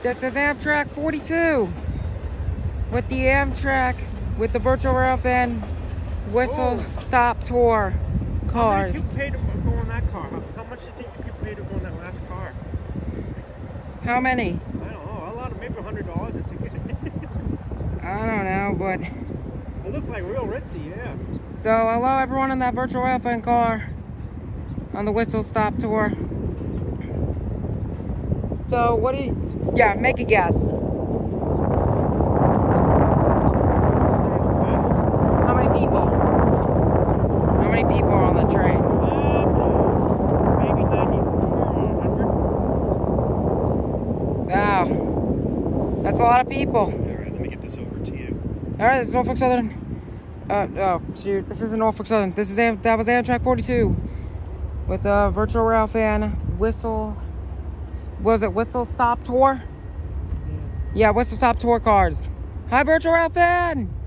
This is Amtrak 42 with the Amtrak with the Virtual Rail Fan Whistle Stop Tour cars. How much did you pay to go on that car? How much do you think you paid to go on that last car? How many? I don't know. A lot of maybe $100 a ticket. I don't know, but it looks like real ritzy, yeah. So hello everyone in that Virtual Rail Fan car on the Whistle Stop Tour. So what do you? Yeah, make a guess. How many people? How many people are on the train? Maybe 94 or 100. Wow, that's a lot of people. All right, let me get this over to you. All right, this is Norfolk Southern. Oh shoot, this isn't Norfolk Southern. That was Amtrak 42 with a Virtual Rail Fan Whistle. Was it Whistle Stop Tour? Yeah, Whistle Stop Tour cars. Hi, Virtual Rail Fan.